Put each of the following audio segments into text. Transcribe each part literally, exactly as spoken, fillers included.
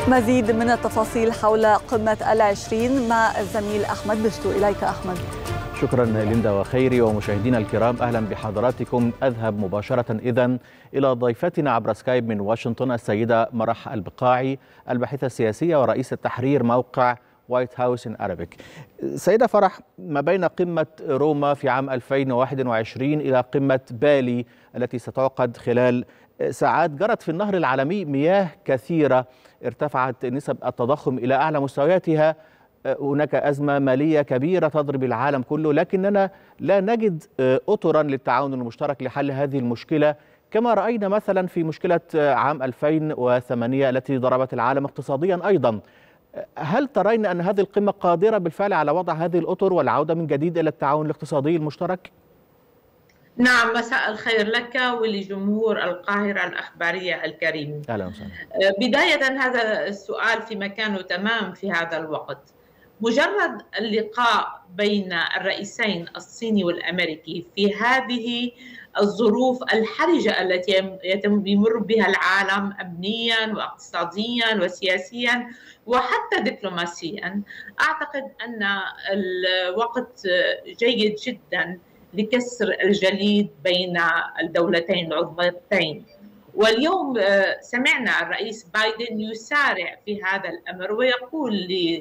مزيد من التفاصيل حول قمة العشرين مع الزميل أحمد بشتو. إليك أحمد. شكرا ليندا وخيري. ومشاهدينا الكرام أهلا بحضراتكم. أذهب مباشرة إذن إلى ضيفتنا عبر سكايب من واشنطن السيدة مرح البقاعي، الباحثة السياسية ورئيسة تحرير موقع وايت هاوس إن أرابيك. سيدة فرح، ما بين قمة روما في عام ألفين وواحد وعشرين إلى قمة بالي التي ستعقد خلال ساعات، جرت في النهر العالمي مياه كثيرة، ارتفعت نسب التضخم إلى أعلى مستوياتها، هناك أزمة مالية كبيرة تضرب العالم كله، لكننا لا نجد أطرا للتعاون المشترك لحل هذه المشكلة كما رأينا مثلا في مشكلة عام ألفين وثمانية التي ضربت العالم اقتصاديا أيضا. هل ترين أن هذه القمة قادرة بالفعل على وضع هذه الأطر والعودة من جديد إلى التعاون الاقتصادي المشترك؟ نعم، مساء الخير لك ولجمهور القاهرة الأخبارية الكريم. أهلا وسهلا. بداية، هذا السؤال في مكانه تمام في هذا الوقت. مجرد اللقاء بين الرئيسين الصيني والأمريكي في هذه الظروف الحرجة التي يتم بيمر بها العالم أمنيا واقتصاديا وسياسيا وحتى دبلوماسيا، أعتقد أن الوقت جيد جدا لكسر الجليد بين الدولتين العظمتين. واليوم سمعنا الرئيس بايدن يسارع في هذا الأمر ويقول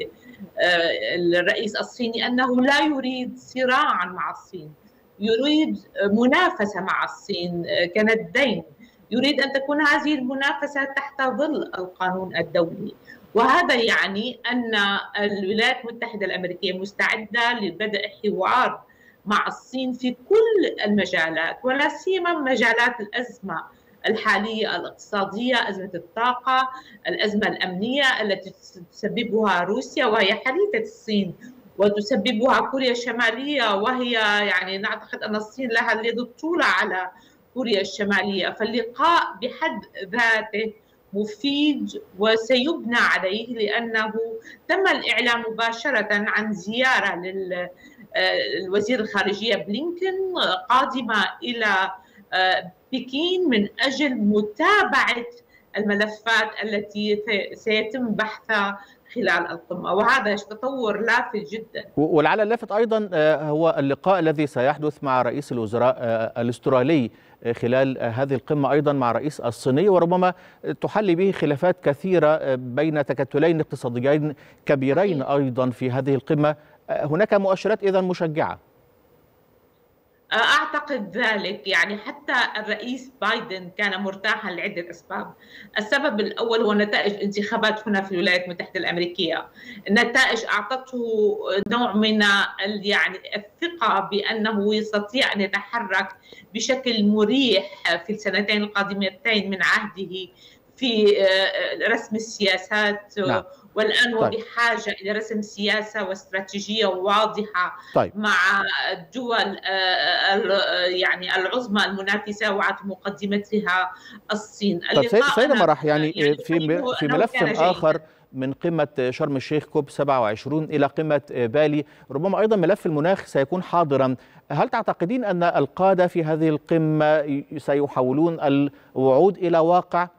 للرئيس الصيني أنه لا يريد صراعا مع الصين، يريد منافسة مع الصين كندين، يريد أن تكون هذه المنافسة تحت ظل القانون الدولي. وهذا يعني أن الولايات المتحدة الأمريكية مستعدة لبدء حوار مع الصين في كل المجالات، ولا سيما مجالات الأزمة الحالية الاقتصادية، أزمة الطاقة، الأزمة الأمنية التي تسببها روسيا وهي حليفة الصين، وتسببها كوريا الشمالية وهي يعني نعتقد أن الصين لها اليد الطولى على كوريا الشمالية. فاللقاء بحد ذاته مفيد وسيبنى عليه، لأنه تم الإعلان مباشرة عن زيارة للوزير الخارجية بلينكن قادمة إلى بكين من أجل متابعة الملفات التي سيتم بحثها خلال القمة، وهذا تطور لافت جدا. ولعل اللافت أيضا هو اللقاء الذي سيحدث مع رئيس الوزراء الأسترالي خلال هذه القمة، أيضا مع رئيس الصينية، وربما تحل به خلافات كثيرة بين تكتلين اقتصاديين كبيرين أيضا في هذه القمة. هناك مؤشرات إذن مشجعة. أعتقد ذلك، يعني حتى الرئيس بايدن كان مرتاحا لعدة أسباب. السبب الأول هو نتائج الانتخابات هنا في الولايات المتحدة الأمريكية. النتائج أعطته نوع من يعني الثقة بأنه يستطيع أن يتحرك بشكل مريح في السنتين القادمتين من عهده في رسم السياسات. نعم. والآن هو طيب. بحاجة إلى رسم سياسة واستراتيجية واضحة طيب. مع الدول يعني العظمى المنافسة وعلى مقدمتها الصين. طيب سيدة مرح، يعني, يعني في في ملف آخر من قمة شرم الشيخ كوب سبعة وعشرين إلى قمة بالي، ربما أيضا ملف المناخ سيكون حاضرا. هل تعتقدين أن القادة في هذه القمة سيحولون الوعود إلى واقع؟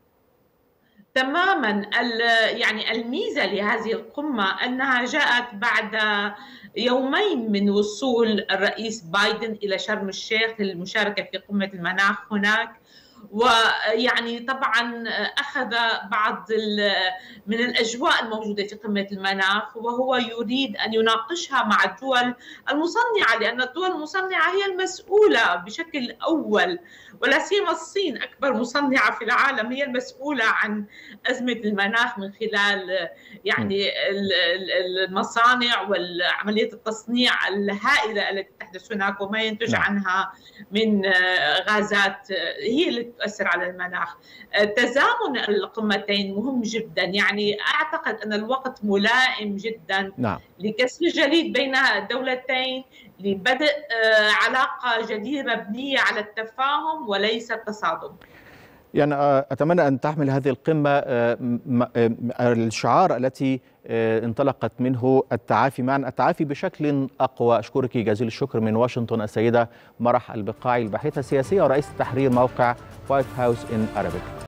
تماما. يعني الميزة لهذه القمة أنها جاءت بعد يومين من وصول الرئيس بايدن إلى شرم الشيخ للمشاركة في قمة المناخ هناك، ويعني طبعا أخذ بعض من الأجواء الموجودة في قمة المناخ، وهو يريد أن يناقشها مع الدول المصنعة، لأن الدول المصنعة هي المسؤولة بشكل أول، ولا سيما الصين أكبر مصنعة في العالم هي المسؤولة عن أزمة المناخ من خلال يعني المصانع والعملية التصنيع الهائلة التي تحدث هناك وما ينتج عنها من غازات هي اللي تؤثر على المناخ. تزامن القمتين مهم جدا، يعني أعتقد أن الوقت ملائم جدا نعم. لكسر الجليد بين الدولتين، لبدء علاقة جديدة مبنية على التفاهم وليس التصادم. يعني أتمنى أن تحمل هذه القمة الشعار التي انطلقت منه التعافي معا، التعافي بشكل أقوى. أشكرك جزيل الشكر من واشنطن السيدة مرح البقاعي، الباحثة السياسية ورئيسة تحرير موقع وايت هاوس إن أرابيك.